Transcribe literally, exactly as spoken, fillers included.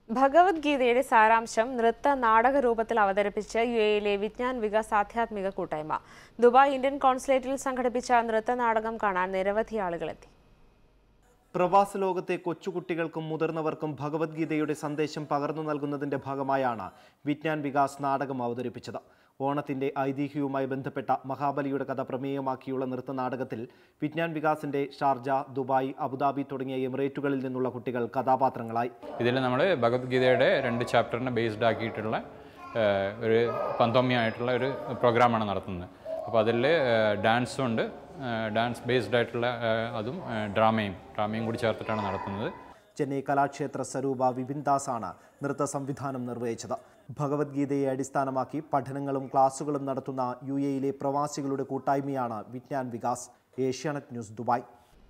ഭഗവത്ഗീതയുടെ സാരാംശം നൃത്ത നാടക രൂപത്തിൽ അവതരിപ്പിച്ച് യു എയിലെ വിജ്ഞാൻ വികാസ് ആധ്യാത്മിക കൂട്ടായ്മ. ദുബായ് ഇന്ത്യൻ കോൺസുലേറ്റിൽ സംഘടിപ്പിച്ച നൃത്ത നാടകം കാണാൻ നിരവധി ആളുകളെത്തി. പ്രവാസ ലോകത്തെ കൊച്ചുകുട്ടികൾക്കും മുതിർന്നവർക്കും ഭഗവത്ഗീതയുടെ സന്ദേശം പകർന്നു നൽകുന്നതിന്റെ ഭാഗമായാണ് വിജ്ഞാൻ വികാസ് നാടകം അവതരിപ്പിച്ചത്. ഓണത്തിന്റെ ഐതിഹ്യവുമായി ബന്ധപ്പെട്ട മഹാബലിയുടെ കഥ പ്രമേയമാക്കിയുള്ള നൃത്ത നാടകത്തിൽ വിജ്ഞാൻ വികാസിന്റെ ഷാർജ, ദുബായ്, അബുദാബി തുടങ്ങിയ എമിറേറ്റുകളിൽ നിന്നുള്ള കുട്ടികൾ കഥാപാത്രങ്ങളായി. ഇതിൽ നമ്മൾ ഭഗവത്ഗീതയുടെ രണ്ട് ചാപ്റ്ററിനെ ബേസ്ഡ് ആക്കിയിട്ടുള്ള ഒരു പന്തോമ്യമായിട്ടുള്ള ഒരു പ്രോഗ്രാമാണ് നടത്തുന്നത്. അപ്പോൾ അതിൽ ഡാൻസും ഉണ്ട്, ഡാൻസ് ബേസ്ഡ് ആയിട്ടുള്ള അതും ഡ്രാമയും ഡ്രാമയും കൂടി ചേർത്തിട്ടാണ് നടത്തുന്നത്. ചെന്നൈ കലാക്ഷേത്ര സ്വരൂപ വിപിൻദാസാണ് നൃത്ത സംവിധാനം നിർവഹിച്ചത്. ഭഗവത്ഗീതയെ അടിസ്ഥാനമാക്കി പഠനങ്ങളും ക്ലാസുകളും നടത്തുന്ന യു എയിലെ പ്രവാസികളുടെ കൂട്ടായ്മയാണ് വിജ്ഞാൻ വികാസ്. Asianet news, Dubai.